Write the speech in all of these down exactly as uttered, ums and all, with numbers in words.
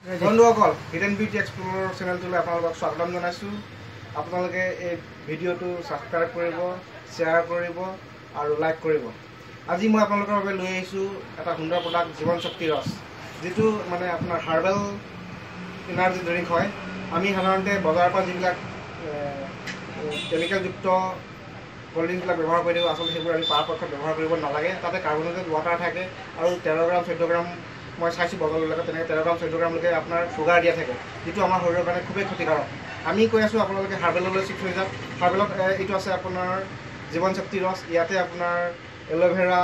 বন্ধুসকল hidden beauty এক্সপ্লোৰৰ চেনেলটোলৈ আপোনালোকক স্বাগতম জনাইছোঁ। আপোনালোকে এই ভিডিঅ'টো ছাবস্ক্ৰাইব কৰিব, শ্বেয়াৰ কৰিব আৰু লাইক কৰিব। আজি মই আপোনালোকৰ বাবে লৈ আহিছোঁ এটা সুন্দৰ প্ৰডাক্ট জীৱন শক্তি ৰস, যিটো মানে আপোনাৰ হাৰ্বেল এনাৰ্জি ড্ৰিংক হয়। আমি সাধাৰণতে বজাৰৰ পৰা যিবিলাক কেমিকেলযুক্ত কোল্ড ড্ৰিংকবিলাক ব্যৱহাৰ কৰি থাকোঁ, আচলতে সেইবোৰ আমি পৰাপক্ষত ব্যৱহাৰ কৰিব নালাগে। তাতে কাৰ্বনেটেড ৱাটাৰ থাকে আৰু তেৰ গ্ৰাম চৈধ্য গ্ৰাম মই চাইছোঁ বটলবিলাকত তেনেকৈ তেৰ গ্ৰাম চৈধ্য গ্ৰামলৈকে আপোনাৰ চুগাৰ দিয়া থাকে, যিটো আমাৰ শৰীৰৰ কাৰণে খুবেই ক্ষতিকাৰক। আমি কৈ আছোঁ আপোনালোকে হাৰ্বেললৈ চিফ্ট হৈ যাওক। হাৰ্বেলত এইটো আছে আপোনাৰ জীৱন শক্তি ৰস। ইয়াতে আপোনাৰ এল'ভেৰা,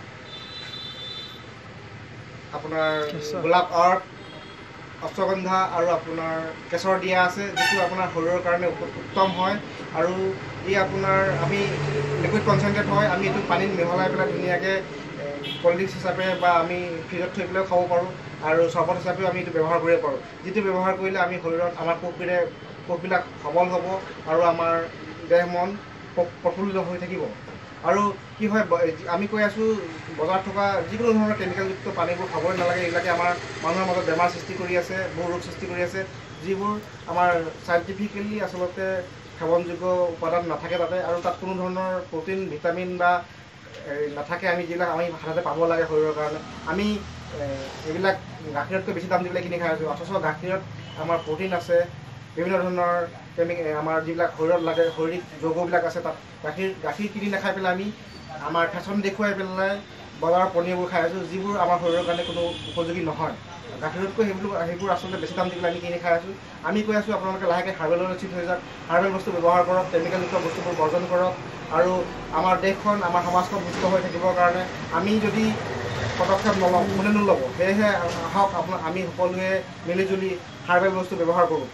আপোনাৰ গোলাপ আৰ্ক, অশ্বগন্ধা আৰু আপোনাৰ কেশৰ দিয়া আছে, যিটো আপোনাৰ শৰীৰৰ কাৰণে উত্তম হয়। আৰু ই আপোনাৰ আমি লিকুইড কনচেনট্ৰেট হয়। আমি এইটো পানীত মিহলাই পেলাই ধুনীয়াকৈ কোল্ড ড্ৰিংকছ হিচাপে বা আমি ফ্ৰিজত থৈ পেলাইও খাব পাৰোঁ, আৰু চৰবত হিচাপেও আমি এইটো ব্যৱহাৰ কৰিব পাৰোঁ, যিটো ব্যৱহাৰ কৰিলে আমি শৰীৰত আমাৰ কোষবিৰে কোষবিলাক সবল হ'ব আৰু আমাৰ দেহ মন প্ৰফুল্লিত হৈ থাকিব। আৰু কি হয়, আমি কৈ আছোঁ বজাৰত থকা যিকোনো ধৰণৰ কেমিকেলযুক্ত পানীবোৰ খাবই নালাগে। এইবিলাকে আমাৰ মানুহৰ মাজত বেমাৰ সৃষ্টি কৰি আছে, বহু ৰোগ সৃষ্টি কৰি আছে, যিবোৰ আমাৰ চাইণ্টিফিকেলি আচলতে সেৱনযোগ্য উপাদান নাথাকে তাতে, আৰু তাত কোনো ধৰণৰ প্ৰটিন, ভিটামিন বা নাথাকে। আমি যিবিলাক আমি সাধাৰণতে পাব লাগে শৰীৰৰ কাৰণে, আমি এইবিলাক গাখীৰতকৈ বেছি দাম দি পেলাই কিনি খাই আছোঁ। অথচ গাখীৰত আমাৰ প্ৰটিন আছে, বিভিন্ন ধৰণৰ কেমিকেল আমাৰ যিবিলাক শৰীৰত লাগে শাৰীৰিক যৌগবিলাক আছে তাত। গাখীৰ গাখীৰ কিনি নাখাই পেলাই আমি আমাৰ ফেশ্বন দেখুৱাই পেলাই বজাৰৰ পনীৰবোৰ খাই আছোঁ, যিবোৰ আমাৰ শৰীৰৰ কাৰণে কোনো উপযোগী নহয়। গাখীৰতকৈ সেইবোৰ সেইবোৰ আচলতে বেছি দাম দি পেলাই আমি কিনি খাই আছোঁ। আমি কৈ আছোঁ আপোনালোকে লাহেকৈ হাৰ্বেললৈ চিফ্ট হৈ যাওক। হাৰ্বেল বস্তু ব্যৱহাৰ কৰক, কেমিকেলযুক্ত বস্তুবোৰ বৰ্জন কৰক, আৰু আমাৰ দেশখন, আমাৰ সমাজখন সুস্থ হৈ থাকিবৰ কাৰণে আমি যদি পদক্ষেপ নলওঁ, কোনে নল'ব? সেয়েহে আহক আপোনাৰ আমি সকলোৱে মিলিজুলি হাৰ্বেল বস্তু ব্যৱহাৰ কৰোঁ।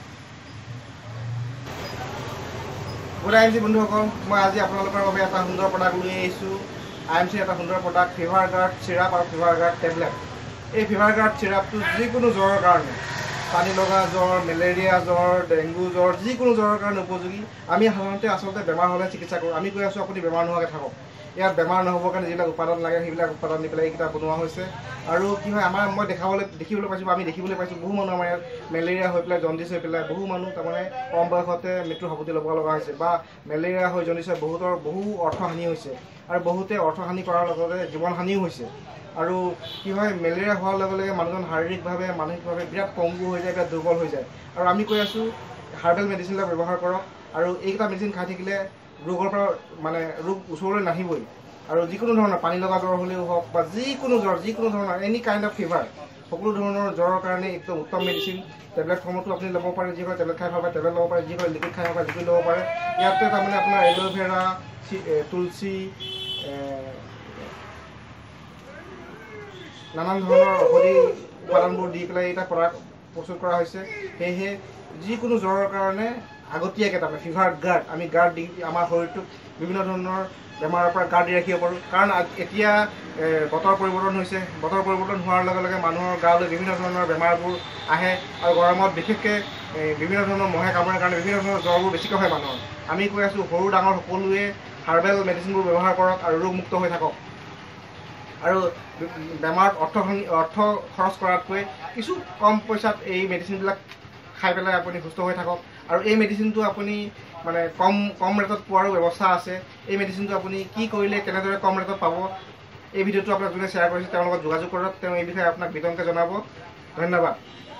গুড আই এম চি বন্ধুসকল, মই আজি আপোনালোকৰ বাবে এটা সুন্দৰ প্ৰডাক্ট লৈ আহিছোঁ। আই এম চি এটা সুন্দৰ প্ৰডাক্ট, ফিভাৰ গাৰ্ড চিৰাপ আৰু ফিভাৰ গাৰ্ড টেবলেট। এই ফিভাৰ গাৰ্ড চিৰাপটো যিকোনো জ্বৰৰ কাৰণে, পানী লগা জ্বৰ, মেলেৰিয়া জ্বৰ, ডেংগু জ্বৰ, যিকোনো জ্বৰৰ কাৰণে উপযোগী। আমি সাধাৰণতে আচলতে বেমাৰ হ'লে চিকিৎসা কৰোঁ। আমি কৈ আছোঁ আপুনি বেমাৰ নোহোৱাকৈ থাকক। ইয়াত বেমাৰ নহ'বৰ কাৰণে যিবিলাক উপাদান লাগে সেইবিলাক উপাদান দি পেলাই এইকেইটা বনোৱা হৈছে। আৰু কি হয়, আমাৰ মই দেখাবলৈ দেখিবলৈ পাইছোঁ, আমি দেখিবলৈ পাইছোঁ বহু মানুহ আমাৰ ইয়াত মেলেৰিয়া হৈ পেলাই, জণ্ডিছ হৈ পেলাই বহু মানুহ তাৰমানে কম বয়সতে মৃত্যুৰ সাৱটি ল'ব লগা হৈছে, বা মেলেৰিয়া হৈ জণ্ডিছ হৈ বহুতৰ বহু অৰ্থহানি হৈছে, আৰু বহুতে অৰ্থহানি কৰাৰ লগতে জীৱনহানিও হৈছে। আৰু কি হয়, মেলেৰিয়া হোৱাৰ লগে লগে মানুহজন শাৰীৰিকভাৱে, মানসিকভাৱে বিৰাট পংগু হৈ যায়, বিৰাট দুৰ্বল হৈ যায়। আৰু আমি কৈ আছোঁ হাৰ্বেল মেডিচিনবিলাক ব্যৱহাৰ কৰক, আৰু এইকেইটা মেডিচিন খাই থাকিলে ৰোগৰ পৰা মানে ৰোগ ওচৰলৈ নাহিবই। আৰু যিকোনো ধৰণৰ পানী লগা জ্বৰ হ'লেও হওক, বা যিকোনো জ্বৰ, যিকোনো ধৰণৰ এনি কাইণ্ড অফ ফিভাৰ, সকলো ধৰণৰ জ্বৰৰ কাৰণে একদম উত্তম মেডিচিন। টেবলেট ফৰ্মতো আপুনি ল'ব পাৰে, যি হয় টেবলেট খাই ভাল পায় টেবলেট ল'ব পাৰে, যি হয় লিকুইড খাই ভাল পায় লিকুইড ল'ব পাৰে। ইয়াতে তাৰমানে আপোনাৰ এল'ভেৰা, তুলসী, নানান ধৰণৰ ঔষধি উপাদানবোৰ দি পেলাই এটা প্ৰডাক্ট প্ৰস্তুত কৰা হৈছে। সেয়েহে যিকোনো জ্বৰৰ কাৰণে আগতীয়াকৈ তাৰমানে ফিভাৰ গাৰ্ড, আমি গাৰ্ড দি আমাৰ শৰীৰটোক বিভিন্ন ধৰণৰ বেমাৰৰ পৰা গাৰ্ড দি ৰাখিব পাৰোঁ। কাৰণ এতিয়া বতৰ পৰিৱৰ্তন হৈছে, বতৰ পৰিৱৰ্তন হোৱাৰ লগে লগে মানুহৰ গালৈ বিভিন্ন ধৰণৰ বেমাৰবোৰ আহে, আৰু গৰমত বিশেষকৈ বিভিন্ন ধৰণৰ মহে কামোৰাৰ কাৰণে বিভিন্ন ধৰণৰ জ্বৰবোৰ বেছিকৈ হয় মানুহৰ। আমি কৈ আছোঁ সৰু ডাঙৰ সকলোৱে হাৰ্বেল মেডিচিনবোৰ ব্যৱহাৰ কৰক আৰু ৰোগমুক্ত হৈ থাকক। আৰু বেমাৰত অৰ্থ অৰ্থ খৰচ কৰাতকৈ কিছু কম পইচাত এই মেডিচিনবিলাক খাই পেলাই আপুনি সুস্থ হৈ থাকক। আৰু এই মেডিচিনটো আপুনি মানে কম কম ৰেটত পোৱাৰো ব্যৱস্থা আছে। এই মেডিচিনটো আপুনি কি কৰিলে কেনেদৰে কম ৰেটত পাব, এই ভিডিঅ'টো আপোনাক যোনে শ্বেয়াৰ কৰিছে তেওঁৰ লগত যোগাযোগ কৰক, তেওঁ এই বিষয়ে আপোনাক বিতংকৈ জনাব। ধন্যবাদ।